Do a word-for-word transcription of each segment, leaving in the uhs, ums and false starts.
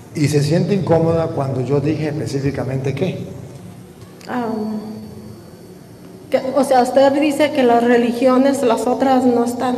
¿Y se siente incómoda cuando yo dije específicamente qué? Um, que, o sea, usted dice que las religiones, las otras no están...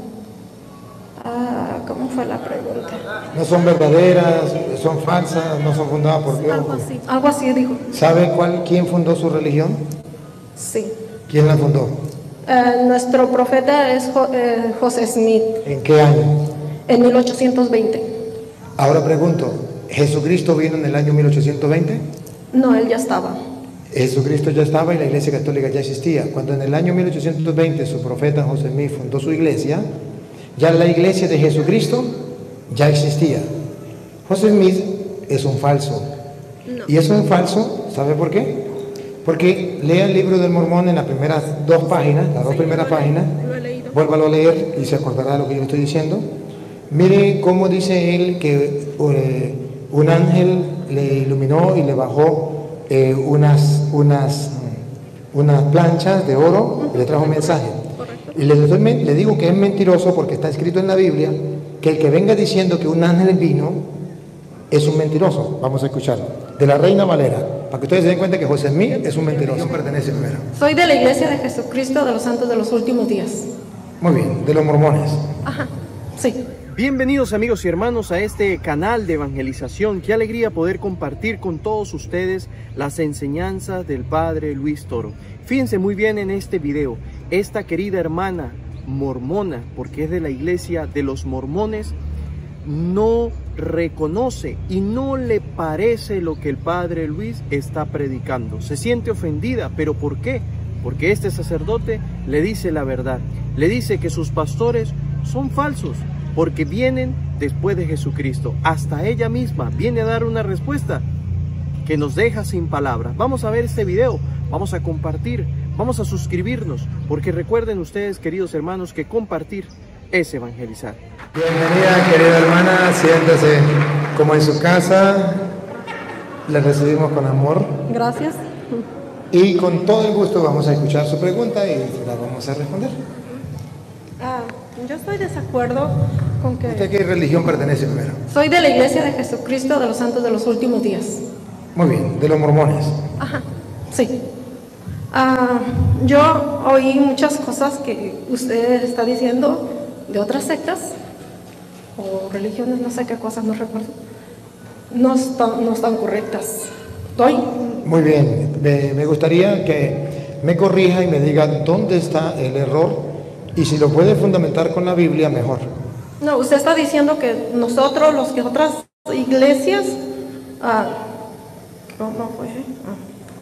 Ah, ¿cómo fue la pregunta? No son verdaderas, son falsas, no son fundadas por Dios. Algo así, algo así dijo. ¿Sabe cuál, quién fundó su religión? Sí. ¿Quién la fundó? Uh, nuestro profeta es Jo- eh, José Smith, ¿En qué año? en mil ochocientos veinte. Ahora pregunto, ¿Jesucristo vino en el año mil ochocientos veinte? No, él ya estaba. Jesucristo ya estaba y la iglesia católica ya existía. Cuando en el año mil ochocientos veinte su profeta José Smith fundó su iglesia, ya la iglesia de Jesucristo ya existía. José Smith es un falso. No. Y es un falso, ¿sabe por qué? Porque lea el libro del Mormón en las primeras dos páginas, las dos Sí, primeras lo he páginas, leído, lo he leído. vuélvalo a leer y se acordará de lo que yo le estoy diciendo. Mire cómo dice él que eh, un ángel le iluminó y le bajó eh, unas, unas, unas planchas de oro y le trajo un mensaje. Correcto. Y le, doy- le digo que es mentiroso porque está escrito en la Biblia que el que venga diciendo que un ángel vino es un mentiroso. Vamos a escucharlo. De la Reina Valera, para que ustedes se den cuenta que José Smith es un mentiroso. Pertenece primero. Soy de la Iglesia de Jesucristo de los Santos de los Últimos Días. Muy bien, de los mormones. Ajá, sí. Bienvenidos amigos y hermanos a este canal de evangelización. Qué alegría poder compartir con todos ustedes las enseñanzas del Padre Luis Toro. Fíjense muy bien en este video. Esta querida hermana mormona, porque es de la iglesia de los mormones, no reconoce y no le parece lo que el Padre Luis está predicando. Se siente ofendida, ¿pero por qué? Porque este sacerdote le dice la verdad. Le dice que sus pastores son falsos, porque vienen después de Jesucristo. Hasta ella misma viene a dar una respuesta que nos deja sin palabras. Vamos a ver este video, vamos a compartir, vamos a suscribirnos, porque recuerden ustedes, queridos hermanos, que compartir es evangelizar. Bienvenida, querida hermana, siéntese como en su casa. Le recibimos con amor Gracias. y con todo el gusto vamos a escuchar su pregunta y la vamos a responder. Ah, yo estoy de desacuerdo con ¿Usted que... a qué religión pertenece primero? Soy de la Iglesia de Jesucristo de los Santos de los Últimos Días. Muy bien, de los mormones. Ajá, sí. Ah, yo oí muchas cosas que usted está diciendo de otras sectas o religiones, no sé qué cosas, no recuerdo. No están, no están correctas. Estoy... Muy bien, me, me gustaría que me corrija y me diga dónde está el error y si lo puede fundamentar con la Biblia, mejor. No, usted está diciendo que nosotros, los que otras iglesias, ah, ¿cómo fue? Ah.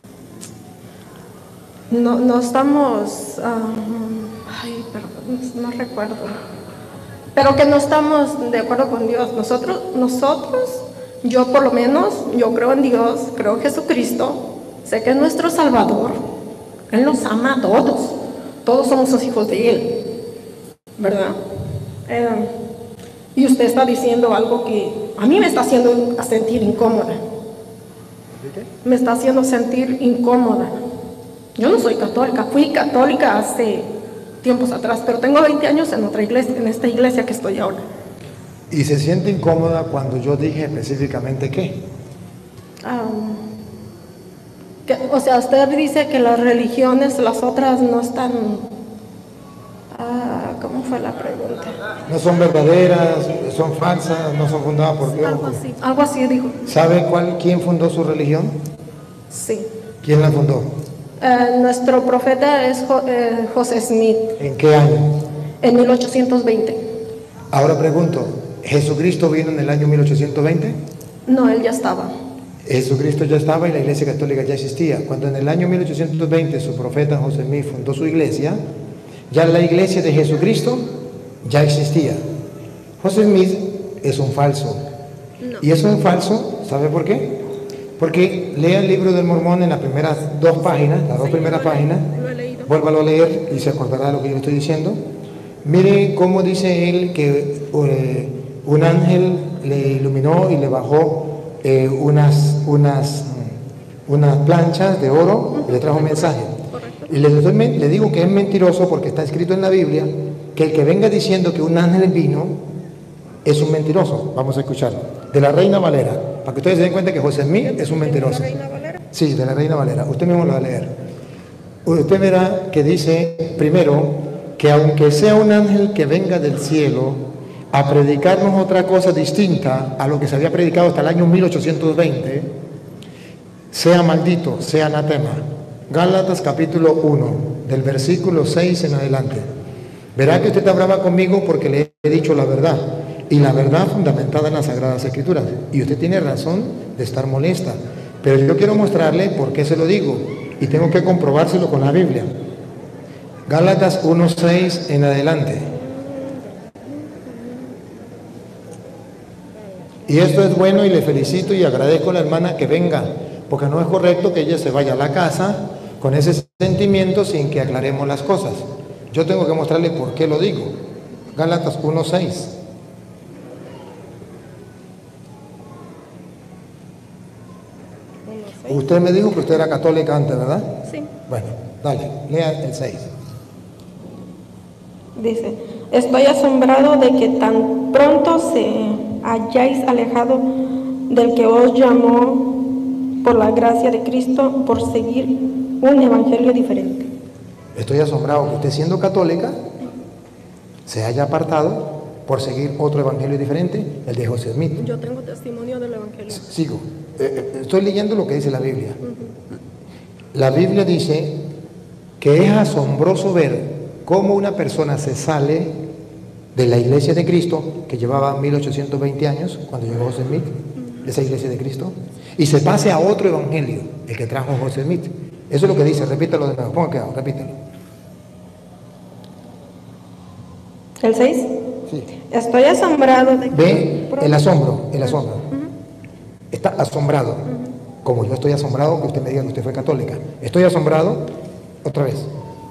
No, no estamos, ah, ay, perdón, no recuerdo, pero que no estamos de acuerdo con Dios. Nosotros, nosotros, yo por lo menos, yo creo en Dios, creo en Jesucristo, sé que es nuestro Salvador, Él nos ama a todos, todos somos los hijos de Él, ¿verdad? Eh, y usted está diciendo algo que a mí me está haciendo sentir incómoda. Me está haciendo sentir incómoda. Yo no soy católica, fui católica hace tiempos atrás, pero tengo veinte años en otra iglesia, en esta iglesia que estoy ahora. ¿Y se siente incómoda cuando yo dije específicamente qué? Um, que, o sea, usted dice que las religiones, las otras no están... Ah, ¿cómo fue la pregunta? No son verdaderas, son falsas, no son fundadas por Dios. Algo así, algo así dijo. ¿Sabe cuál, quién fundó su religión? Sí. ¿Quién la fundó? Eh, nuestro profeta es Jo- eh, José Smith, ¿En qué año? en mil ochocientos veinte. Ahora pregunto, ¿Jesucristo vino en el año mil ochocientos veinte? No, él ya estaba. Jesucristo ya estaba y la iglesia católica ya existía. Cuando en el año mil ochocientos veinte su profeta José Smith fundó su iglesia, ya la iglesia de Jesucristo ya existía. José Smith es un falso. No. Y es un falso, ¿sabe por qué? Porque lea el libro del Mormón en las primeras dos páginas, las dos Sí, primeras lo he- páginas, lo he leído. vuélvalo a leer y se acordará de lo que yo le estoy diciendo. Mire cómo dice él que eh, un ángel le iluminó y le bajó eh, unas, unas, unas planchas de oro y le trajo un mensaje. Correcto. Y le, doy- le digo que es mentiroso porque está escrito en la Biblia que el que venga diciendo que un ángel vino es un mentiroso. Vamos a escucharlo. De la Reina Valera, para que ustedes se den cuenta que José Smith es un mentiroso. ¿De la Reina Valera? Sí, de la Reina Valera. Usted mismo lo va a leer. Usted verá que dice, primero, que aunque sea un ángel que venga del cielo a predicarnos otra cosa distinta a lo que se había predicado hasta el año mil ochocientos veinte, sea maldito, sea anatema. Gálatas capítulo uno, del versículo seis en adelante. Verá que usted está brava conmigo porque le he dicho la verdad, y la verdad fundamentada en las Sagradas Escrituras, y usted tiene razón de estar molesta, pero yo quiero mostrarle por qué se lo digo, y tengo que comprobárselo con la Biblia. Gálatas uno seis en adelante. Y esto es bueno y le felicito y agradezco a la hermana que venga, porque no es correcto que ella se vaya a la casa con ese sentimiento sin que aclaremos las cosas. Yo tengo que mostrarle por qué lo digo. Gálatas uno seis. Usted me dijo que usted era católica antes, ¿verdad? Sí. Bueno, dale, lea el seis. Dice, estoy asombrado de que tan pronto se hayáis alejado del que os llamó por la gracia de Cristo por seguir un evangelio diferente. Estoy asombrado que usted, siendo católica, se haya apartado por seguir otro evangelio diferente, el de José Smith. Yo tengo testimonio del evangelio. Sigo. Eh, estoy leyendo lo que dice la Biblia. La Biblia dice que es asombroso ver cómo una persona se sale de la iglesia de Cristo, que llevaba mil ochocientos veinte años, cuando llegó José Smith, de esa iglesia de Cristo, y se pase a otro evangelio, el que trajo José Smith. Eso es lo que dice, repítalo de nuevo, ponga quedado, repítalo. ¿El seis? Sí. Estoy asombrado de que... Ve el asombro, el asombro. Está asombrado, como yo estoy asombrado que usted me diga que usted fue católica. Estoy asombrado, otra vez.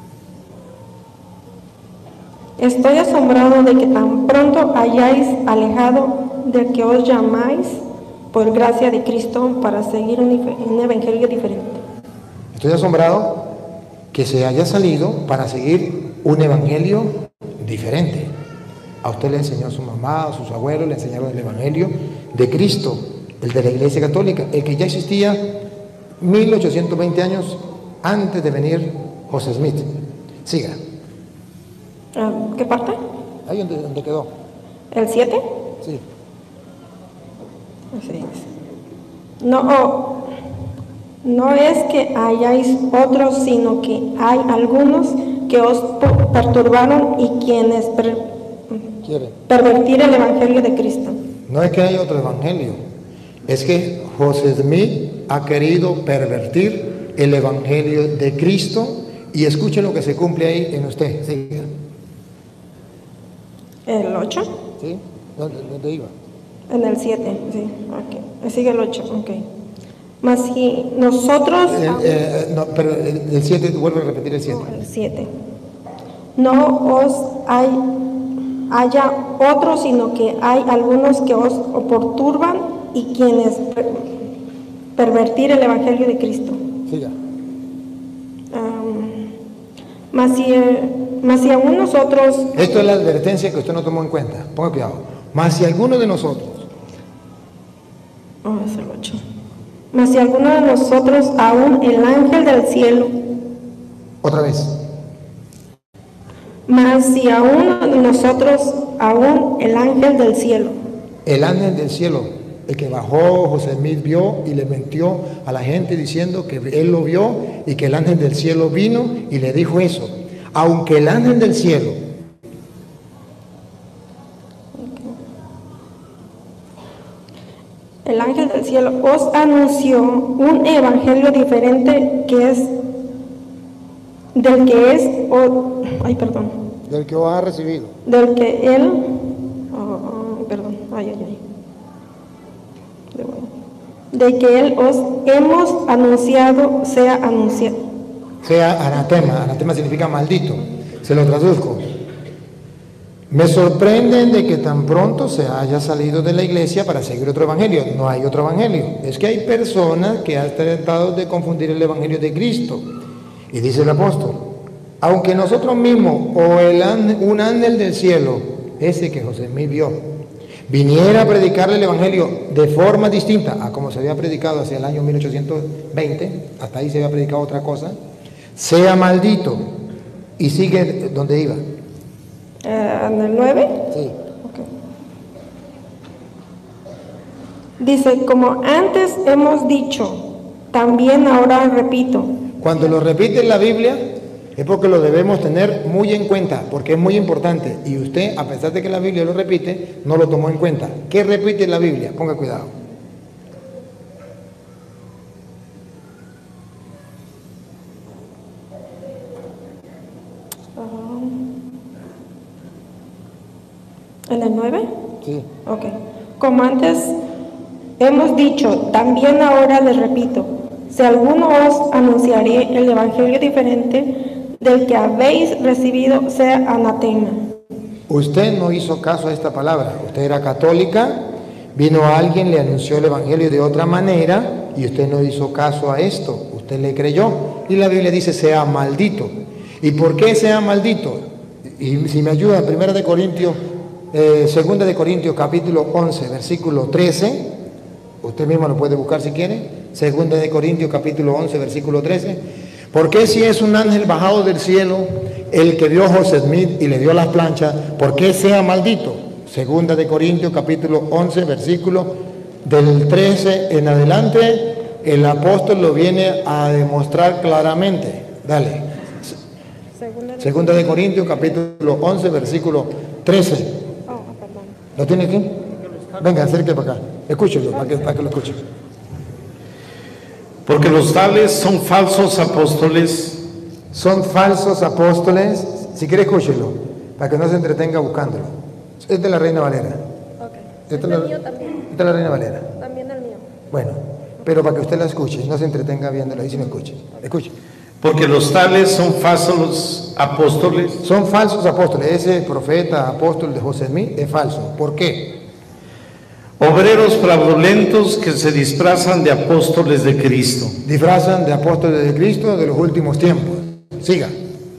Estoy asombrado de que tan pronto hayáis alejado del que os llamáis por gracia de Cristo para seguir un, un evangelio diferente. Estoy asombrado que se haya salido para seguir un evangelio diferente. A usted le enseñó a su mamá, a sus abuelos, le enseñaron el evangelio de Cristo, el de la Iglesia Católica, el que ya existía mil ochocientos veinte años antes de venir José Smith. Siga. ¿Qué parte? Ahí donde, donde quedó. ¿El siete? Sí. Así es. No, oh, no es que hayáis otros, sino que hay algunos que os perturbaron y quienes per, pervertir el evangelio de Cristo. No es que haya otro evangelio, es que José Smith ha querido pervertir el evangelio de Cristo, y escuchen lo que se cumple ahí en usted. Siga. ¿El ocho? ¿Sí? ¿Dónde, dónde iba? En el siete, sí. Ok. Sigue el ocho, ok. Más si nosotros... El, eh, no, pero el siete, vuelve a repetir el siete. No, el siete. No os hay, haya otros, sino que hay algunos que os perturban y quienes per, pervertir el evangelio de Cristo. Siga. Um, más si... Mas si aún nosotros... Esto es la advertencia que usted no tomó en cuenta. Ponga cuidado. Mas si alguno de nosotros... Oh, es el ocho. Mas si alguno de nosotros, aún el ángel del cielo... Otra vez. Mas si aún de nosotros, aún el ángel del cielo... El ángel del cielo, el que bajó, José Smith vio y le mintió a la gente diciendo que él lo vio y que el ángel del cielo vino y le dijo eso. Aunque el ángel del cielo el ángel del cielo os anunció un evangelio diferente que es del que es o, ay perdón del que os ha recibido, del que él oh, oh, perdón ay ay ay de que él os hemos anunciado sea anunciado sea anatema. Anatema significa maldito. Se lo traduzco. Me sorprenden de que tan pronto se haya salido de la iglesia para seguir otro evangelio. No hay otro evangelio. Es que hay personas que han tratado de confundir el evangelio de Cristo. Y dice el apóstol, aunque nosotros mismos o el, un ángel del cielo, ese que José Smith vio, viniera a predicarle el Evangelio de forma distinta a como se había predicado hacia el año mil ochocientos veinte, hasta ahí se había predicado otra cosa, sea maldito. Y sigue donde iba. Eh, ¿En el nueve? Sí. Okay. Dice, como antes hemos dicho, también ahora repito. Cuando lo repite en la Biblia, es porque lo debemos tener muy en cuenta, porque es muy importante. Y usted, a pesar de que la Biblia lo repite, no lo tomó en cuenta. ¿Qué repite la Biblia? Ponga cuidado. ¿En el nueve? Sí. Ok. Como antes hemos dicho, también ahora les repito, si alguno os anunciaré el evangelio diferente del que habéis recibido, sea anatema. Usted no hizo caso a esta palabra. Usted era católica, vino alguien, le anunció el evangelio de otra manera y usted no hizo caso a esto. Usted le creyó y la Biblia dice sea maldito. ¿Y por qué sea maldito? Y si me ayuda, primera de Corintios Eh, segunda de Corintios capítulo once versículo trece, usted mismo lo puede buscar si quiere. Segunda de Corintios capítulo once versículo trece. ¿Por qué si es un ángel bajado del cielo el que vio a José Smith y le dio las planchas, por qué sea maldito? Segunda de Corintios capítulo once versículo del trece en adelante, el apóstol lo viene a demostrar claramente. Dale. Segunda de Corintios capítulo once versículo trece. ¿Lo tiene aquí? Venga, acérquese para acá. Escúchelo, para que, para que lo escuche. Porque los tales son falsos apóstoles. Son falsos apóstoles. Si quiere, escúchelo, para que no se entretenga buscándolo. Esta es la Reina Valera. Okay. Esta es el la, mío también. Esta es la Reina Valera. También el mío. Bueno, pero para que usted la escuche, no se entretenga viéndola y si no escuche. Escuche. Porque los tales son falsos apóstoles. Son falsos apóstoles. Ese profeta, apóstol de José Smith es falso. ¿Por qué? Obreros fraudulentos que se disfrazan de apóstoles de Cristo. Disfrazan de apóstoles de Cristo de los últimos tiempos. Siga.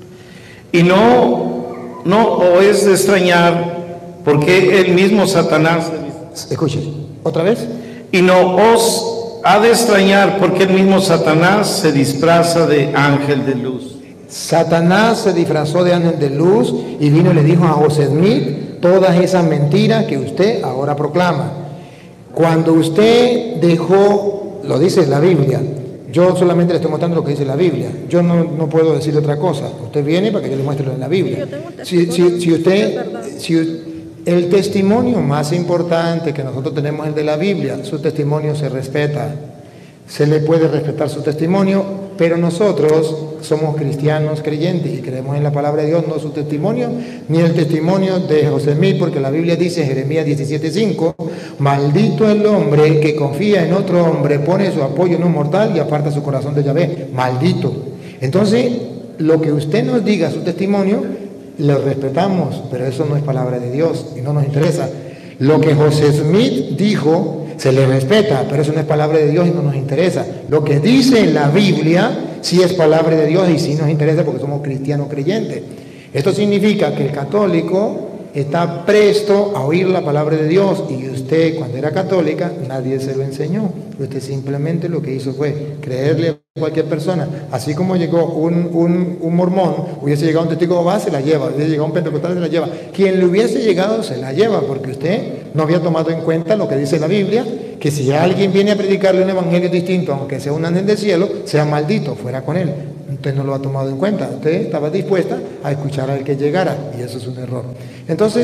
Y no, no o es de extrañar, porque el mismo Satanás. Escuche. ¿Otra vez? Y no os ha de extrañar, porque el mismo Satanás se disfraza de ángel de luz. Satanás se disfrazó de ángel de luz y vino y le dijo a José Smith todas esas mentiras que usted ahora proclama. Cuando usted dejó, lo dice la Biblia, yo solamente le estoy mostrando lo que dice la Biblia, yo no, no puedo decir otra cosa. Usted viene para que yo le muestre lo de la Biblia. Si, si, si usted, si, el testimonio más importante que nosotros tenemos es el de la Biblia. Su testimonio se respeta, se le puede respetar su testimonio, pero nosotros somos cristianos creyentes y creemos en la palabra de Dios, no su testimonio, ni el testimonio de José Smith, porque la Biblia dice en Jeremías diecisiete cinco, maldito el hombre que confía en otro hombre, pone su apoyo en un mortal y aparta su corazón de Yahvé, maldito. Entonces, lo que usted nos diga, su testimonio, lo respetamos, pero eso no es palabra de Dios y no nos interesa. Lo que José Smith dijo se le respeta, pero eso no es palabra de Dios y no nos interesa. Lo que dice en la Biblia sí es palabra de Dios y sí nos interesa porque somos cristianos creyentes. Esto significa que el católico está presto a oír la palabra de Dios y usted, cuando era católica, nadie se lo enseñó. Usted simplemente lo que hizo fue creerle a cualquier persona. Así como llegó un, un, un mormón, hubiese llegado un testigo de Jehová, se la lleva. Hubiese llegado un pentecostal, se la lleva. Quien le hubiese llegado, se la lleva, porque usted no había tomado en cuenta lo que dice la Biblia, que si alguien viene a predicarle un evangelio distinto, aunque sea un ángel del cielo, sea maldito, fuera con él. Usted no lo ha tomado en cuenta. Usted estaba dispuesta a escuchar al que llegara, y eso es un error. Entonces,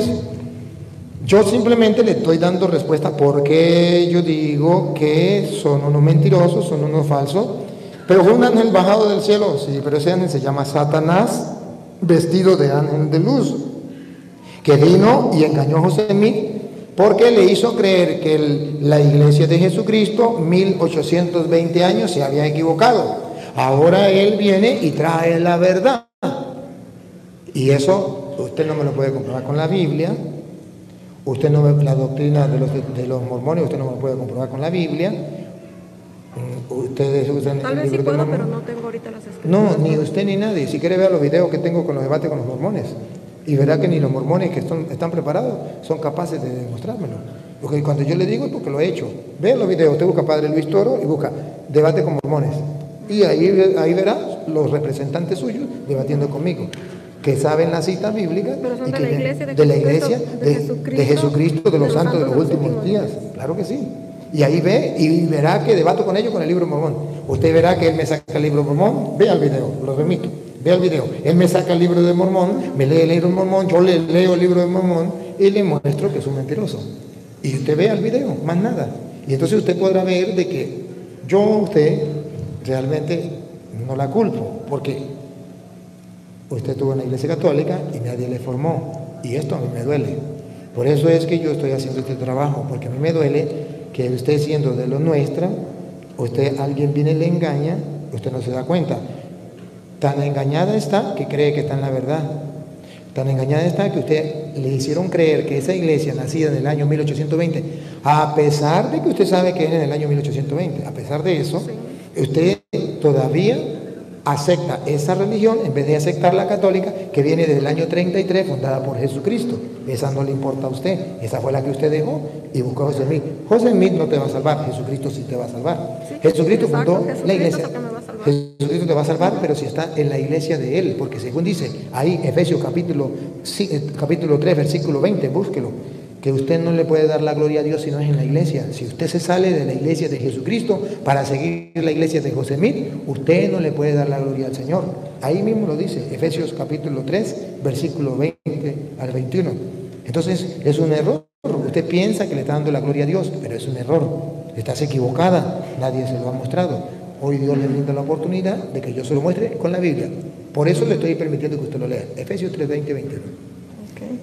yo simplemente le estoy dando respuesta porque yo digo que son unos mentirosos, son unos falsos. Pero fue un ángel bajado del cielo, sí, pero ese ángel se llama Satanás, vestido de ángel de luz, que vino y engañó a José Smith porque le hizo creer que el, la iglesia de Jesucristo, mil ochocientos veinte años, se había equivocado. Ahora él viene y trae la verdad. Y eso usted no me lo puede comprobar con la Biblia. Usted no ve la doctrina de los, de los mormones, usted no me lo puede comprobar con la Biblia. Ustedes usan Tal vez sí puedo, pero no tengo ahorita las escrituras. No, ni usted ni nadie. Si quiere ver los videos que tengo con los debates con los mormones, Y verá que ni los mormones que están, están preparados son capaces de demostrármelo. Porque cuando yo le digo es porque lo he hecho. Vean los videos, usted busca Padre Luis Toro y busca debate con mormones. Y ahí, ahí verá los representantes suyos debatiendo conmigo, que saben las citas bíblicas y que de la iglesia de, de, la iglesia, de, de, Jesucristo, de Jesucristo, de los santos de los últimos días. Claro que sí. Y ahí ve y verá que debato con ellos con el libro mormón. Usted verá que él me saca el libro mormón. Vea el video, lo remito. Vea el video. Él me saca el libro de mormón, me lee el libro de mormón, yo le leo el libro de mormón y le muestro que es un mentiroso. Y usted vea el video, más nada. Y entonces usted podrá ver de que yo a usted realmente no la culpo, porque usted estuvo en la iglesia católica y nadie le formó. Y esto a mí me duele. Por eso es que yo estoy haciendo este trabajo, porque a mí me duele que usted siendo de lo nuestra, usted, alguien viene y le engaña, usted no se da cuenta. Tan engañada está que cree que está en la verdad. Tan engañada está que usted le hicieron creer que esa iglesia nacida en el año mil ochocientos veinte, a pesar de que usted sabe que es en el año mil ochocientos veinte, a pesar de eso, sí, usted todavía acepta esa religión en vez de aceptar la católica que viene desde el año treinta y tres, fundada por Jesucristo. Esa no le importa a usted, esa fue la que usted dejó y buscó a José Smith. José Smith no te va a salvar, Jesucristo sí te va a salvar. Sí, Jesucristo exacto, fundó Jesucristo la iglesia. Jesucristo te va a salvar, pero si está en la iglesia de él, porque según dice ahí Efesios capítulo, capítulo tres, versículo veinte, búsquelo, que usted no le puede dar la gloria a Dios si no es en la iglesia. Si usted se sale de la iglesia de Jesucristo para seguir la iglesia de José Smith, usted no le puede dar la gloria al Señor. Ahí mismo lo dice, Efesios capítulo tres, versículo veinte al veintiuno. Entonces es un error. Usted piensa que le está dando la gloria a Dios, pero es un error. Estás equivocada, nadie se lo ha mostrado. Hoy Dios le brinda la oportunidad de que yo se lo muestre con la Biblia. Por eso le estoy permitiendo que usted lo lea. Efesios tres, veinte, veintiuno. Okay.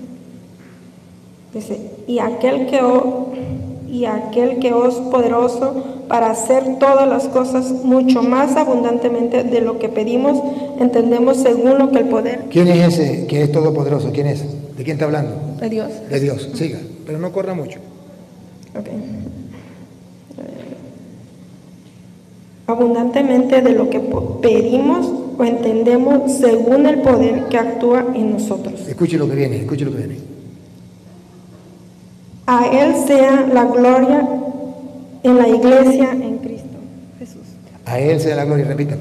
Dice, y aquel que o, y aquel que os poderoso para hacer todas las cosas mucho más abundantemente de lo que pedimos, entendemos según lo que el poder. ¿Quién es ese que es todopoderoso? ¿Quién es? ¿De quién está hablando? De Dios. De Dios, siga, pero no corra mucho. Ok. Abundantemente de lo que pedimos o entendemos según el poder que actúa en nosotros. Escuche lo que viene, escuche lo que viene. A Él sea la gloria en la iglesia en Cristo Jesús. A Él sea la gloria, repítalo.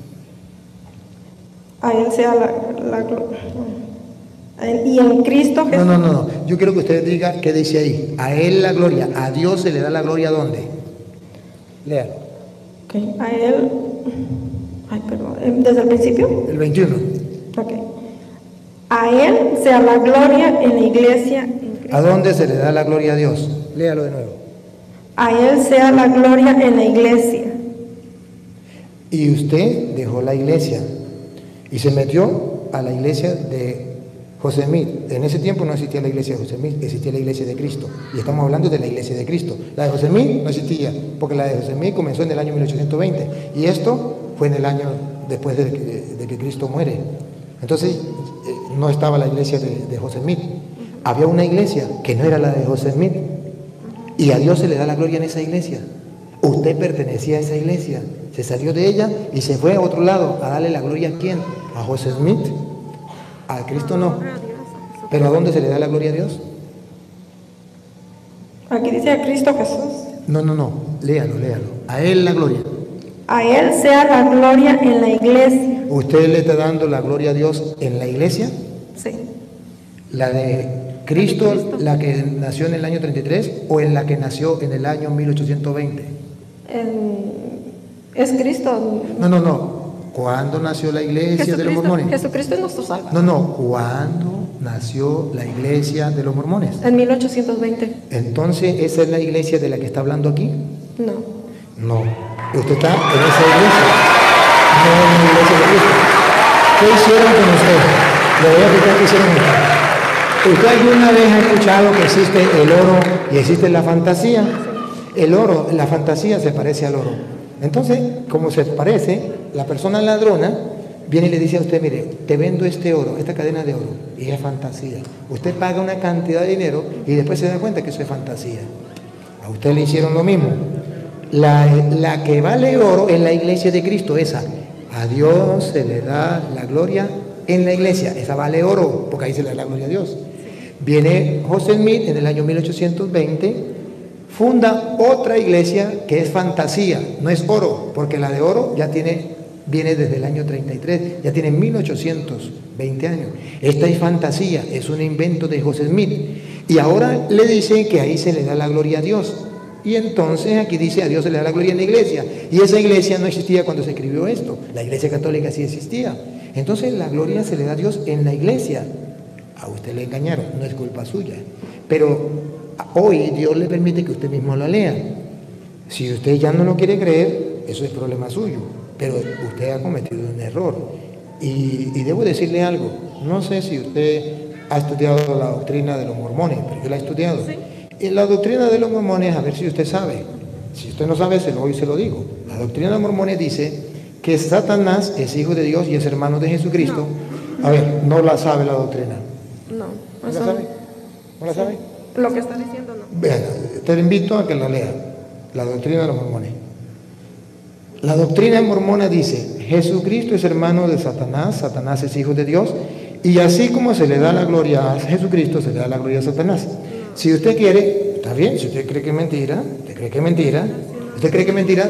A Él sea la, la gloria. Y en Cristo Jesús. No, no, no, no. Yo quiero que usted diga qué dice ahí. A Él la gloria. A Dios se le da la gloria ¿dónde? Léalo. Okay. A Él. Ay, perdón. ¿Desde el principio? El veintiuno. Ok. A Él sea la gloria en la iglesia en Cristo. ¿A dónde se le da la gloria a Dios? Léalo de nuevo. A Él sea la gloria en la iglesia. Y usted dejó la iglesia y se metió a la iglesia de José Smith. En ese tiempo no existía la iglesia de José Smith, existía la iglesia de Cristo. Y estamos hablando de la iglesia de Cristo. La de José Smith no existía, porque la de José Smith comenzó en el año mil ochocientos veinte. Y esto fue en el año después de que, de que Cristo muere. Entonces, no estaba la iglesia de, de José Smith. Había una iglesia que no era la de José Smith. Y a Dios se le da la gloria en esa iglesia. Usted pertenecía a esa iglesia. Se salió de ella y se fue a otro lado a darle la gloria a quién? A José Smith. A Cristo no. ¿Pero a dónde se le da la gloria a Dios? Aquí dice a Cristo Jesús. No, no, no. Léalo, léalo. A Él la gloria. A Él sea la gloria en la iglesia. ¿Usted le está dando la gloria a Dios en la iglesia? Sí. ¿La de Cristo, Cristo, la que nació en el año treinta y tres o en la que nació en el año mil ochocientos veinte? En... Es Cristo. No, no, no. ¿Cuándo nació la iglesia de los mormones? Jesucristo es nuestro Salvador. No, no. ¿Cuándo nació la iglesia de los mormones? En mil ochocientos veinte. Entonces, ¿esa es la iglesia de la que está hablando aquí? No. No. Usted está en esa iglesia. No en la iglesia de Cristo. ¿Qué hicieron con usted? Le voy a explicar qué hicieron con usted. ¿Usted alguna vez ha escuchado que existe el oro y existe la fantasía? El oro, la fantasía se parece al oro. Entonces, como se parece, la persona ladrona viene y le dice a usted, mire, te vendo este oro, esta cadena de oro, y es fantasía. Usted paga una cantidad de dinero y después se da cuenta que eso es fantasía. A usted le hicieron lo mismo. La, la que vale oro es la iglesia de Cristo, esa. A Dios se le da la gloria en la iglesia, esa vale oro, porque ahí se le da la gloria a Dios. Viene José Smith en el año mil ochocientos veinte, funda otra iglesia que es fantasía, no es oro, porque la de oro ya tiene, viene desde el año treinta y tres, ya tiene mil ochocientos veinte años. Esta es fantasía, es un invento de José Smith. Y ahora le dicen que ahí se le da la gloria a Dios. Y entonces aquí dice a Dios se le da la gloria en la iglesia. Y esa iglesia no existía cuando se escribió esto. La iglesia católica sí existía. Entonces la gloria se le da a Dios en la iglesia. A usted le engañaron, no es culpa suya. Pero hoy Dios le permite que usted mismo lo lea. Si usted ya no lo quiere creer, eso es problema suyo. Pero usted ha cometido un error. Y, y debo decirle algo. No sé si usted ha estudiado la doctrina de los mormones, pero yo la he estudiado. Sí. En la doctrina de los mormones, a ver si usted sabe. Si usted no sabe, se lo hoy se lo digo. La doctrina de los mormones dice que Satanás es hijo de Dios y es hermano de Jesucristo. No. A ver, no la sabe la doctrina. No. ¿No Eso la sabe? ¿No la sí. sabe? Lo que está diciendo no. Vean, te invito a que la lea. La doctrina de los mormones. La doctrina mormona dice: Jesucristo es hermano de Satanás, Satanás es hijo de Dios, y así como se le da la gloria a Jesucristo, se le da la gloria a Satanás. Si usted quiere, está bien, si usted cree que es mentira, usted cree que es mentira, usted cree que es mentira,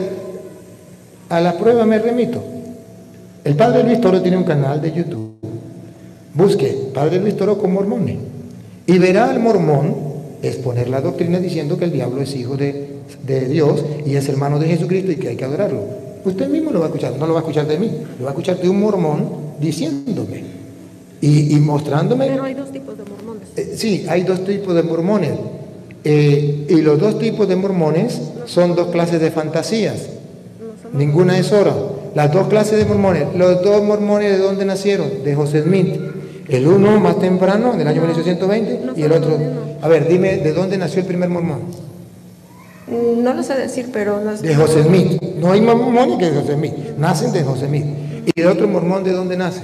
a la prueba me remito. El Padre Luis Toro tiene un canal de YouTube. Busque Padre Luis Toro con mormones y verá al mormón exponer la doctrina diciendo que el diablo es hijo de, de Dios y es hermano de Jesucristo y que hay que adorarlo. Usted mismo lo va a escuchar, no lo va a escuchar de mí, lo va a escuchar de un mormón diciéndome y, y mostrándome. Pero hay dos tipos de mormones. Eh, sí, hay dos tipos de mormones. Eh, y los dos tipos de mormones son dos clases de fantasías. Ninguna es oro. Las dos clases de mormones, los dos mormones, ¿de dónde nacieron? De José Smith. El uno más temprano, del año mil ochocientos veinte, y el otro. A ver, dime, ¿de dónde nació el primer mormón? No lo sé decir, pero no es... De José Smith. No hay más mormones que de José Smith. Nacen de José Smith. ¿Y el otro mormón de dónde nace?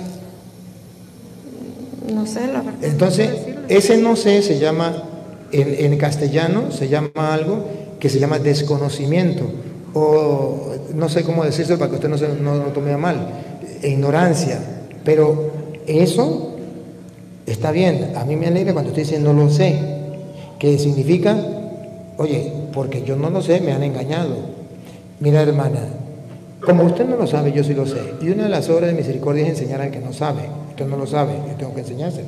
No sé, la verdad. Entonces, no sé ese no sé se llama, en, en castellano se llama algo que se llama desconocimiento, o no sé cómo decirlo para que usted no se no lo tome a mal, ignorancia. Pero eso está bien. A mí me alegra cuando usted dice no lo sé, que significa, oye, porque yo no lo sé, me han engañado. Mira, hermana, como usted no lo sabe, yo sí lo sé. Y una de las obras de misericordia es enseñar al que no sabe. Usted no lo sabe, yo tengo que enseñárselo.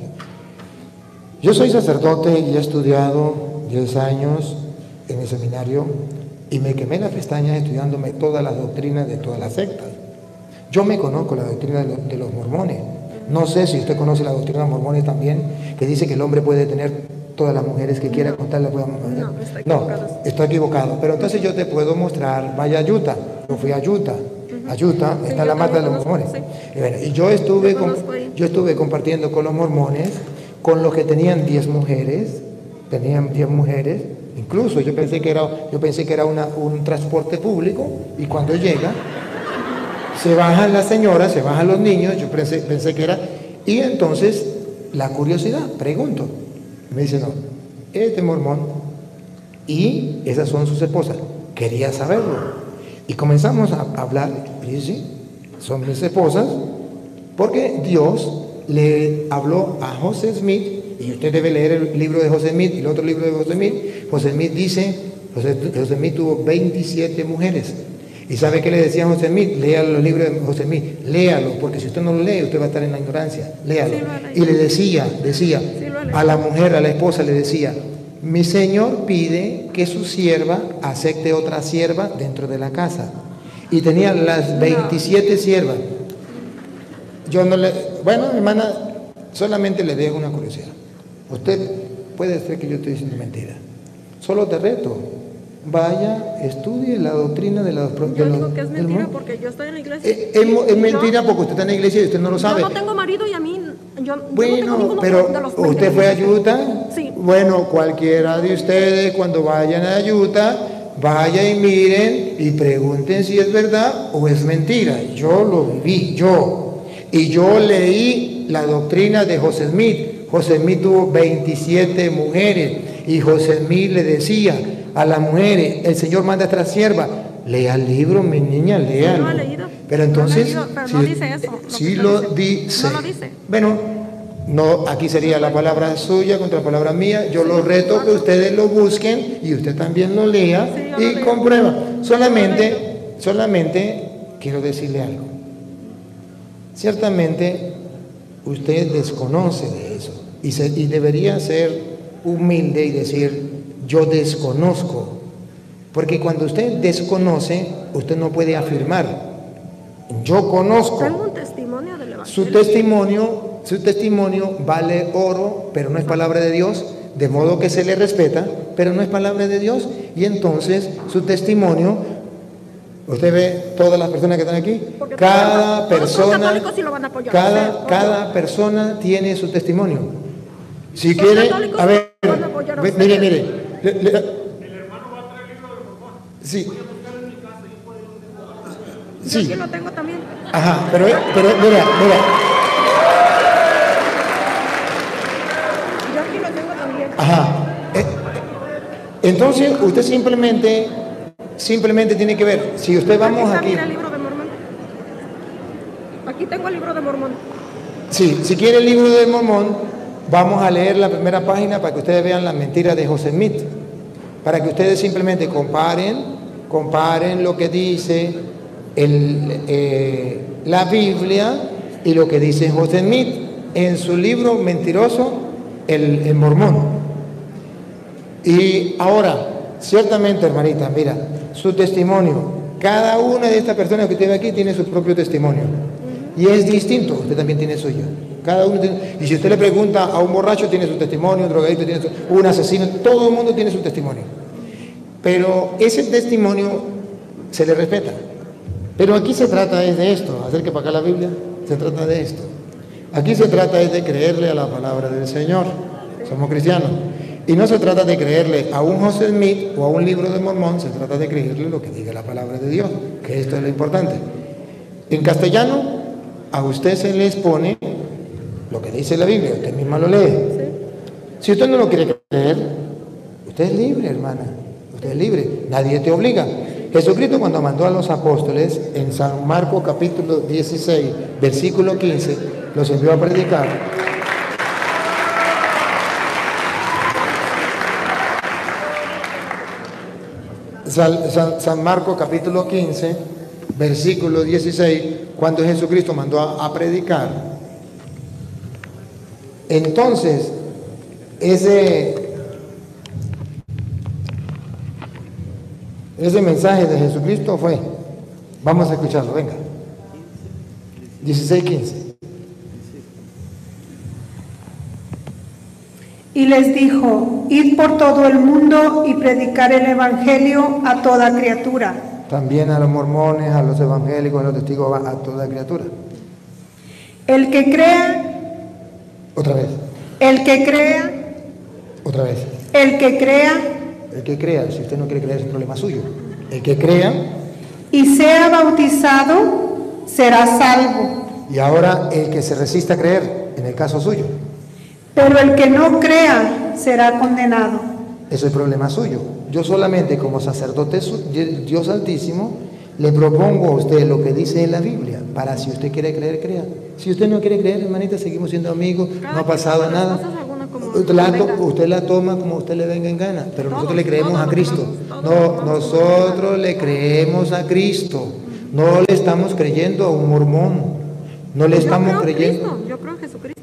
Yo soy sacerdote y he estudiado diez años en el seminario y me quemé las pestañas estudiándome todas las doctrinas de todas las sectas. Yo me conozco la doctrina de los, de los mormones. No sé si usted conoce la doctrina de los mormones también, que dice que el hombre puede tener todas las mujeres que quiera, con tal le pueda... No, está equivocado. No, estoy equivocado. Pero entonces yo te puedo mostrar, vaya a Utah. Yo fui a Utah. A Utah Sí, está yo la mata de también los conozco, mormones. sí. Y, bueno, y yo estuve, Yo con- conozco ahí. yo estuve compartiendo con los mormones, con los que tenían diez mujeres, tenían diez mujeres, incluso yo pensé que era, yo pensé que era una, un transporte público, y cuando llega, se bajan las señoras, se bajan los niños, yo pensé, pensé que era, y entonces la curiosidad, pregunto, me dice, no, este mormón, y esas son sus esposas, quería saberlo, y comenzamos a hablar, y dice, sí, son mis esposas, porque Dios le habló a José Smith, y usted debe leer el libro de José Smith y el otro libro de José Smith. José Smith dice, José, José Smith tuvo veintisiete mujeres. ¿Y sabe qué le decía a José Smith? Lea los libros de José Smith, léalo, porque si usted no lo lee, usted va a estar en la ignorancia, léalo. Sí, lo he leído. Y le decía, decía, Sí, lo he leído. a la mujer, a la esposa, le decía, mi señor pide que su sierva acepte otra sierva dentro de la casa. Y tenía las veintisiete siervas. Yo no le, bueno, hermana, solamente le dejo una curiosidad. Usted puede ser que yo estoy diciendo mentira. Solo te reto, vaya, estudie la doctrina de la de Yo los- digo que es del mentira mundo. porque yo estoy en la iglesia. Eh, Es, mo- es y mentira yo- porque usted está en la iglesia y usted no lo sabe. Yo no tengo marido y a mí, yo, yo no tengo Bueno, ninguno pero de los ¿usted fue a veinte. Utah? Sí. Bueno, cualquiera de ustedes cuando vayan a Utah, vaya y miren y pregunten si es verdad o es mentira. Yo lo viví, yo. Y yo leí la doctrina de José Smith. José Smith tuvo veintisiete mujeres y José Smith le decía a las mujeres, el Señor manda a esta sierva, lea el libro, mi niña, lea. No lo he leído. Pero entonces, No lo he leído, pero si, no dice eso, lo si que lo usted dice. No lo dice. Bueno, no, aquí sería la palabra suya contra la palabra mía. Yo los reto que ustedes lo busquen y usted también lo lea Sí, yo lo y leo. comprueba. Yo Solamente, solamente quiero decirle algo. Ciertamente usted desconoce de eso y, se, y debería ser humilde y decir, yo desconozco. Porque cuando usted desconoce, usted no puede afirmar, yo conozco. Tengo un testimonio del Su Evangelio. testimonio, su testimonio vale oro, pero no es palabra de Dios, de modo que se le respeta, pero no es palabra de Dios. Y entonces su testimonio, usted ve todas las personas que están aquí, Porque cada todos- todos son persona, católicos y lo van a apoyar. cada, Sí, cada persona tiene su testimonio. Si Los quiere, católicos a ver, lo van a apoyar a ve- ustedes. mire, mire, le- le- sí, Yo sí, aquí lo tengo también. ajá, pero, pero mira, mira, Yo aquí lo tengo también. ajá. Eh, Entonces, usted simplemente, simplemente tiene que ver, si usted vamos está, aquí, mira, el libro de Mormón. Aquí tengo el libro de Mormón. sí, si quiere el libro de Mormón, vamos a leer la primera página para que ustedes vean las mentiras de José Smith, para que ustedes simplemente comparen, comparen lo que dice el, eh, la Biblia y lo que dice José Smith en su libro mentiroso, el, el Mormón. Y ahora, ciertamente, hermanita, mira, su testimonio, cada una de estas personas que usted ve aquí tiene su propio testimonio. Y es distinto, usted también tiene suyo. Cada uno tiene- y si usted le pregunta a un borracho, tiene su testimonio, un drogadicto tiene su, un asesino, todo el mundo tiene su testimonio. Pero ese testimonio se le respeta. Pero aquí se trata es de esto, acerque para acá la Biblia, se trata de esto. Aquí se trata es de creerle a la palabra del Señor. Somos cristianos. Y no se trata de creerle a un José Smith o a un libro de Mormón, se trata de creerle lo que diga la palabra de Dios, que esto es lo importante. En castellano, a usted se le expone lo que dice la Biblia, usted misma lo lee. Si usted no lo quiere creer, usted es libre, hermana, usted es libre, nadie te obliga. Jesucristo, cuando mandó a los apóstoles en San Marcos capítulo dieciséis, versículo quince, los envió a predicar. San, San, San Marcos capítulo quince, versículo dieciséis, cuando Jesucristo mandó a, a predicar. Entonces, ese, ese mensaje de Jesucristo fue, vamos a escucharlo, venga, dieciséis quince. Y les dijo, id por todo el mundo y predicar el evangelio a toda criatura. También a los mormones, a los evangélicos, a los testigos, a toda criatura. El que crea, Otra vez, el que crea, otra vez. el que crea El que crea, si usted no quiere creer es un problema suyo. El que crea, y sea bautizado, será salvo. y ahora el que se resista a creer, en el caso suyo, Pero el que no crea, será condenado. eso es problema suyo. Yo solamente como sacerdote su- Dios Altísimo le propongo a usted lo que dice la Biblia, para si usted quiere creer, crea. Si usted no quiere creer, hermanita, seguimos siendo amigos, no ha pasado nada. Usted la, to- usted la toma como usted le venga en gana, pero nosotros le creemos a Cristo. No, nosotros le creemos a Cristo. No le estamos creyendo a un mormón. No le estamos creyendo. Yo creo en Jesucristo.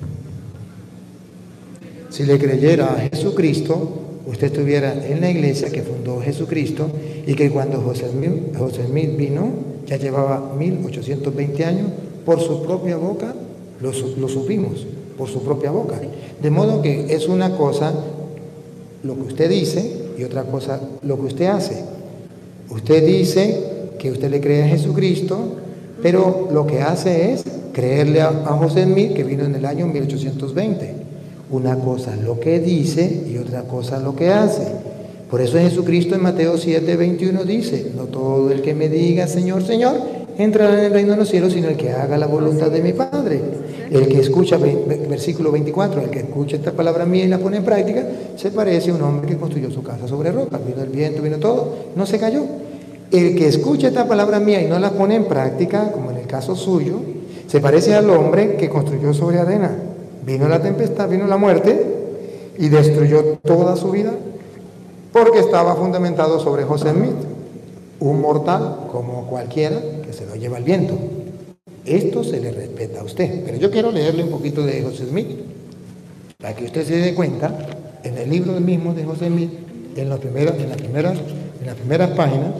Si le creyera a Jesucristo, usted estuviera en la iglesia que fundó Jesucristo y que cuando José Smith, José Smith vino, ya llevaba mil ochocientos veinte años, por su propia boca lo, su- lo supimos, por su propia boca. De modo que es una cosa lo que usted dice y otra cosa lo que usted hace. Usted dice que usted le cree a Jesucristo, pero lo que hace es creerle a, a José Smith, que vino en el año mil ochocientos veinte. Una cosa es lo que dice y otra cosa es lo que hace. Por eso Jesucristo en Mateo siete, veintiuno dice, no todo el que me diga Señor, Señor, entrará en el reino de los cielos, sino el que haga la voluntad de mi Padre. El que escucha, ve- versículo veinticuatro, el que escucha esta palabra mía y la pone en práctica, se parece a un hombre que construyó su casa sobre roca. Vino el viento, vino todo, no se cayó. El que escucha esta palabra mía y no la pone en práctica, como en el caso suyo, se parece al hombre que construyó sobre arena. Vino la tempestad, vino la muerte y destruyó toda su vida porque estaba fundamentado sobre José Smith, un mortal como cualquiera que se lo lleva el viento. Esto se le respeta a usted, pero yo quiero leerle un poquito de José Smith para que usted se dé cuenta. En el libro mismo de José Smith, en, los primeros, en, las primeras, en las primeras páginas,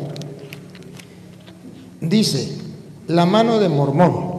dice: la mano de Mormón.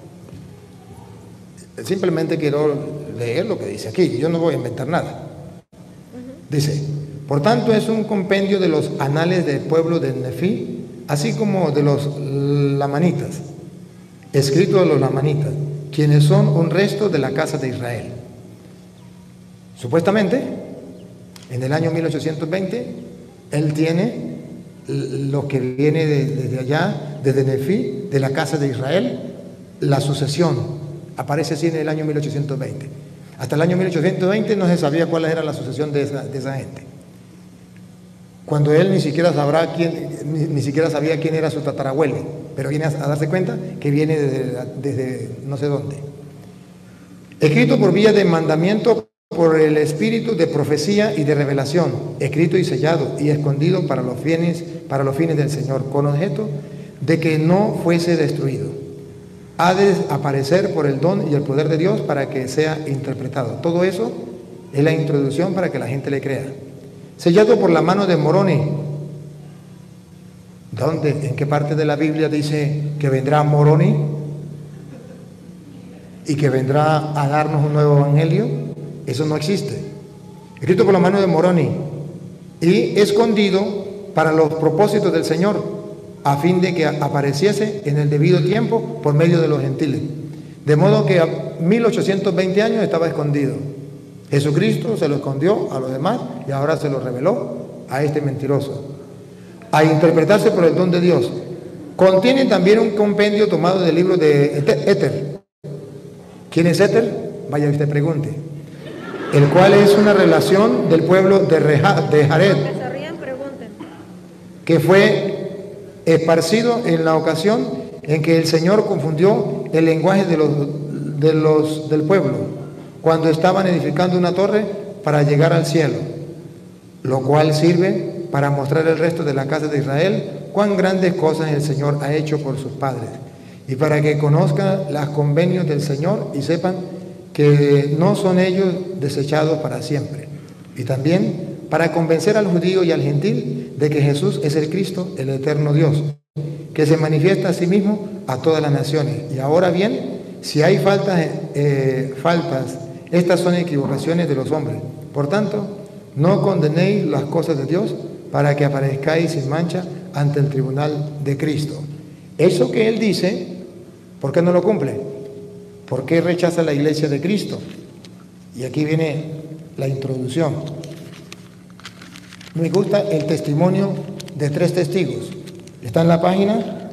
Simplemente quiero leer lo que dice aquí, yo no voy a inventar nada. Dice: por tanto es un compendio de los anales del pueblo de Nefí, así como de los lamanitas, escrito de los lamanitas, quienes son un resto de la casa de Israel. Supuestamente, en el año mil ochocientos veinte, él tiene lo que viene de, desde allá, desde Nefí, de la casa de Israel, la sucesión. Aparece así en el año mil ochocientos veinte. Hasta el año mil ochocientos veinte no se sabía cuál era la sucesión de esa, de esa gente. Cuando él ni siquiera sabrá quién, ni, ni siquiera sabía quién era su tatarabuelo, pero viene a, a darse cuenta que viene desde, desde no sé dónde. Escrito por vía de mandamiento por el espíritu de profecía y de revelación, escrito y sellado y escondido para los fines, para los fines del Señor, con objeto de que no fuese destruido. Ha de aparecer por el don y el poder de Dios para que sea interpretado. Todo eso es la introducción para que la gente le crea. Sellado por la mano de Moroni. ¿Dónde? ¿En qué parte de la Biblia dice que vendrá Moroni? Y que vendrá a darnos un nuevo evangelio. Eso no existe. Escrito por la mano de Moroni y escondido para los propósitos del Señor, a fin de que apareciese en el debido tiempo por medio de los gentiles. De modo que a mil ochocientos veinte años estaba escondido. Jesucristo se lo escondió a los demás y ahora se lo reveló a este mentiroso. A interpretarse por el don de Dios. Contiene también un compendio tomado del libro de Éter. ¿Quién es Éter? Vaya usted pregunte. El cual es una relación del pueblo de, Reja, de Jared, que fue esparcido en la ocasión en que el Señor confundió el lenguaje de los, de los, del pueblo, cuando estaban edificando una torre para llegar al cielo, lo cual sirve para mostrar al resto de la casa de Israel cuán grandes cosas el Señor ha hecho por sus padres, y para que conozcan los convenios del Señor y sepan que no son ellos desechados para siempre, y también para convencer al judío y al gentil de que Jesús es el Cristo, el eterno Dios, que se manifiesta a sí mismo a todas las naciones. Y ahora bien, si hay faltas, eh, faltas, estas son equivocaciones de los hombres. Por tanto, no condenéis las cosas de Dios para que aparezcáis sin mancha ante el tribunal de Cristo. Eso que él dice, ¿por qué no lo cumple? ¿Por qué rechaza la iglesia de Cristo? Y aquí viene la introducción. Me gusta el testimonio de tres testigos. Está en la página,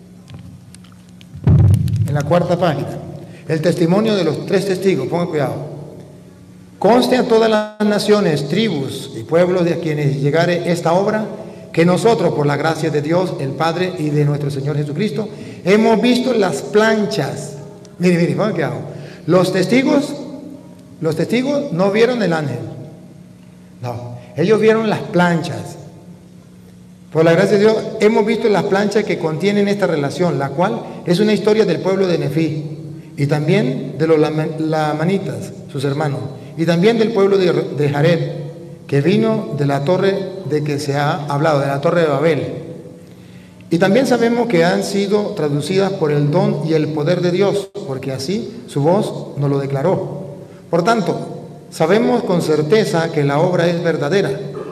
en la cuarta página. El testimonio de los tres testigos, pongan cuidado. Conste a todas las naciones, tribus y pueblos de quienes llegare esta obra, que nosotros, por la gracia de Dios, el Padre y de nuestro Señor Jesucristo, hemos visto las planchas. Mire, mire, pongan cuidado. Los testigos, los testigos no vieron el ángel. No, ellos vieron las planchas. Por la gracia de Dios, hemos visto las planchas que contienen esta relación, la cual es una historia del pueblo de Nefí, y también de los lamanitas, sus hermanos, y también del pueblo de, de Jared, que vino de la torre de que se ha hablado, de la torre de Babel. Y también sabemos que han sido traducidas por el don y el poder de Dios, porque así su voz nos lo declaró. Por tanto, sabemos con certeza que la obra es verdadera.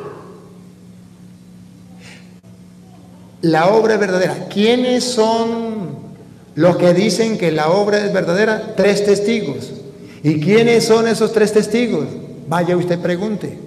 La obra es verdadera. ¿Quiénes son los que dicen que la obra es verdadera? Tres testigos. ¿Y quiénes son esos tres testigos? Vaya usted pregunte.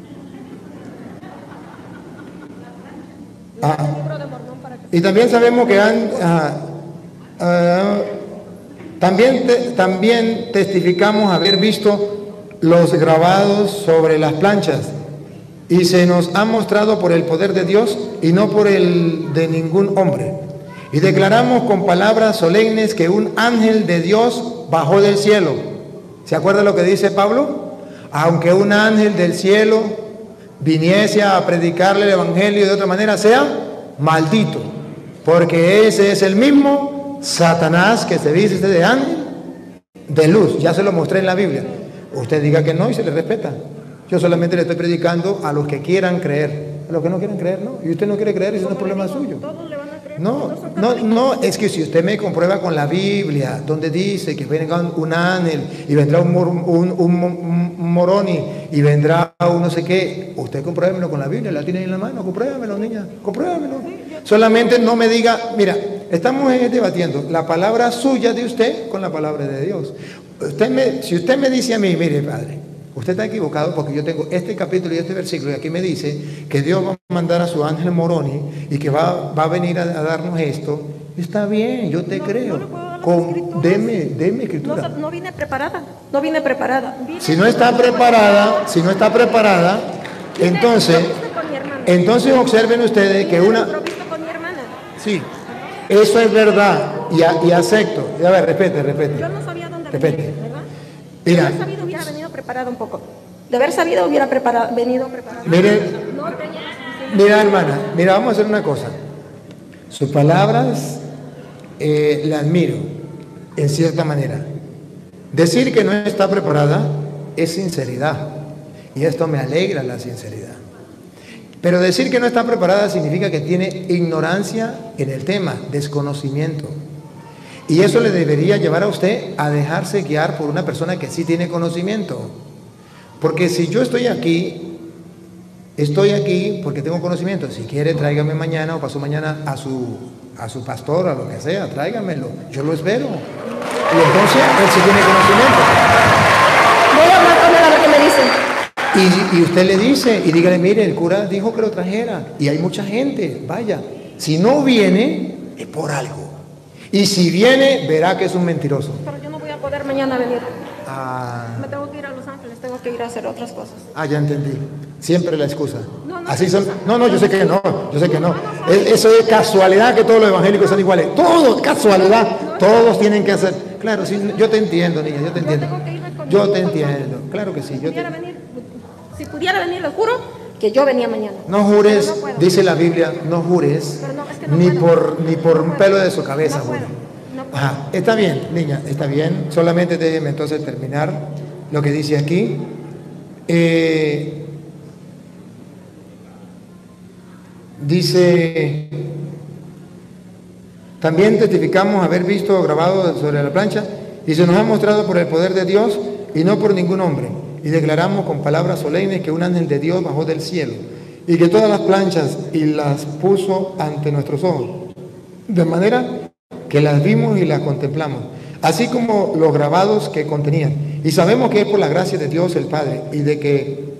Ah, y también sabemos que han ah, ah, también, te, también testificamos haber visto los grabados sobre las planchas y se nos ha mostrado por el poder de Dios y no por el de ningún hombre. Y declaramos con palabras solemnes que un ángel de Dios bajó del cielo. ¿Se acuerda lo que dice Pablo? Aunque un ángel del cielo viniese a predicarle el evangelio de otra manera, sea maldito, porque ese es el mismo Satanás que se viste de ángel de luz. Ya se lo mostré en la Biblia. Usted diga que no y se le respeta. Yo solamente le estoy predicando a los que quieran creer. A los que no quieren creer, no. Y usted no quiere creer, eso no es problema suyo. No, no, no, es que si usted me comprueba con la Biblia, donde dice que venga un ángel y vendrá un, mor, un, un, un moroni y vendrá un no sé qué, usted compruébemelo con la Biblia, la tiene en la mano, compruébemelo, niña, compruébemelo. Solamente no me diga, mira, estamos debatiendo la palabra suya de usted con la palabra de Dios. Usted me, si usted me dice a mí, mire, padre, usted está equivocado porque yo tengo este capítulo y este versículo y aquí me dice que Dios va a mandar a su ángel Moroni y que va, va a venir a, a darnos esto. Está bien, yo te no, creo. No Con, deme, deme escritura. No, no vine preparada, no vine preparada. Vine si no está preparada, si no está preparada, vine entonces, entonces observen ustedes que una... Con mi hermana. Sí, eso es verdad y, a, y acepto. A ver, repete, repete. Yo no sabía dónde repete. venir, ¿verdad? Mira. De haber sabido hubiera venido preparado un poco. De haber sabido hubiera preparado, venido preparado. Mire, no tenía... mira hermana, mira, vamos a hacer una cosa. Sus palabras eh, la admiro, en cierta manera. Decir que no está preparada es sinceridad. Y esto me alegra la sinceridad. Pero decir que no está preparada significa que tiene ignorancia en el tema, desconocimiento. Y eso le debería llevar a usted a dejarse guiar por una persona que sí tiene conocimiento. Porque si yo estoy aquí, estoy aquí porque tengo conocimiento. Si quiere, tráigame mañana o pasó mañana a su, a su pastor, a lo que sea, tráigamelo. Yo lo espero. Y entonces él sí tiene conocimiento. Voy a hablar con él a ver qué me dice. Y, y usted le dice, y dígale, mire, el cura dijo que lo trajera. Y hay mucha gente, vaya. Si no viene, es por algo. Y si viene, verá que es un mentiroso. Pero yo no voy a poder mañana venir. Ah. Me tengo que ir a Los Ángeles, tengo que ir a hacer otras cosas. Ah, ya entendí. Siempre la excusa. No, no, Así no, son. No, no, yo sé que no. Yo sé que no. No, no, Es- Eso es casualidad que todos los evangélicos son iguales. Todos, casualidad. Todos tienen que hacer. Claro, sí, yo te entiendo, niña, yo te entiendo. tengo que irme con Yo mi te esposo. entiendo. Claro que sí. Si Yo pudiera te... venir, si pudiera venir, le juro que yo venía mañana. No jures, Pero no puedo. dice la Biblia, no jures, Pero no, es que no ni puedo. por ni por No un puedo. pelo de su cabeza. No puedo. jure. No puedo. Ajá, está bien, niña, está bien. Solamente déjeme entonces terminar lo que dice aquí. Eh, dice, también testificamos haber visto grabado sobre la plancha y se nos ha mostrado por el poder de Dios y no por ningún hombre. Y declaramos con palabras solemnes que un ángel de Dios bajó del cielo y que todas las planchas y las puso ante nuestros ojos. De manera que las vimos y las contemplamos, así como los grabados que contenían. Y sabemos que es por la gracia de Dios el Padre y de que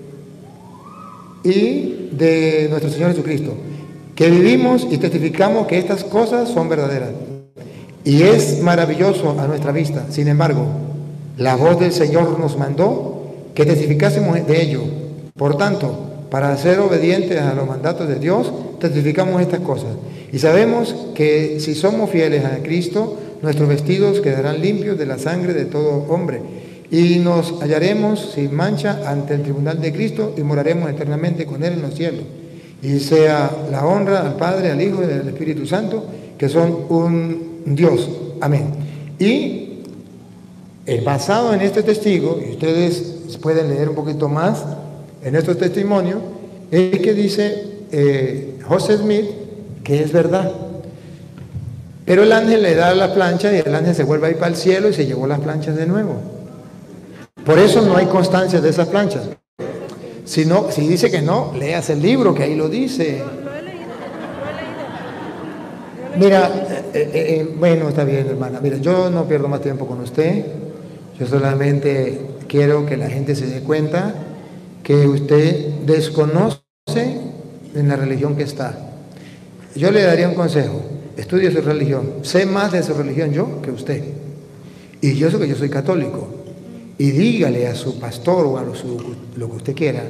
y de nuestro Señor Jesucristo, que vivimos y testificamos que estas cosas son verdaderas. Y es maravilloso a nuestra vista. Sin embargo, la voz del Señor nos mandó que testificásemos de ello. Por tanto, para ser obedientes a los mandatos de Dios, testificamos estas cosas. Y sabemos que si somos fieles a Cristo, nuestros vestidos quedarán limpios de la sangre de todo hombre. Y nos hallaremos sin mancha ante el tribunal de Cristo y moraremos eternamente con Él en los cielos. Y sea la honra al Padre, al Hijo y al Espíritu Santo, que son un Dios. Amén. Y el basado en este testigo, y ustedes pueden leer un poquito más en estos testimonios, es que dice eh, José Smith que es verdad. Pero el ángel le da la plancha y el ángel se vuelve a ir para el cielo y se llevó las planchas de nuevo. Por eso no hay constancia de esas planchas. Si, no, si dice que no, leas el libro, que ahí lo dice. Lo he leído, lo he leído. Mira, eh, eh, bueno, está bien, hermana. Mira, yo no pierdo más tiempo con usted. Yo solamente quiero que la gente se dé cuenta que usted desconoce en la religión que está. Yo le daría un consejo. Estudie su religión. Sé más de su religión yo que usted. Y yo sé que yo soy católico. Y dígale a su pastor o a lo, su, lo que usted quiera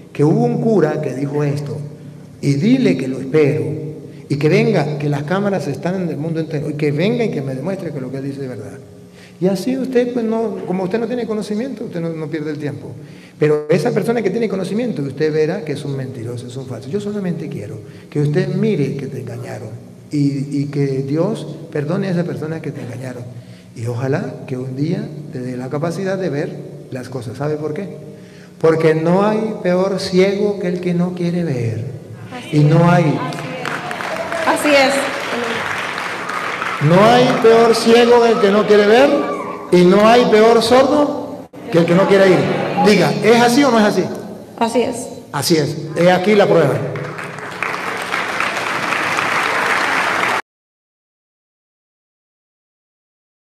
que hubo un cura que dijo esto, y dile que lo espero, y que venga, que las cámaras están en el mundo entero, y que venga y que me demuestre que lo que él dice es verdad. Y así usted, pues no, como usted no tiene conocimiento, usted no, no pierde el tiempo. Pero esa persona que tiene conocimiento, usted verá que es un mentiroso, es un falso. Yo solamente quiero que usted mire que te engañaron y, y que Dios perdone a esa persona que te engañaron. Y ojalá que un día te dé la capacidad de ver las cosas. ¿Sabe por qué? Porque no hay peor ciego que el que no quiere ver. Y no hay... Así es. No hay peor ciego que el que no quiere ver y no hay peor sordo que el que no quiere ir. Diga, ¿es así o no es así? Así es. Así es. He aquí la prueba.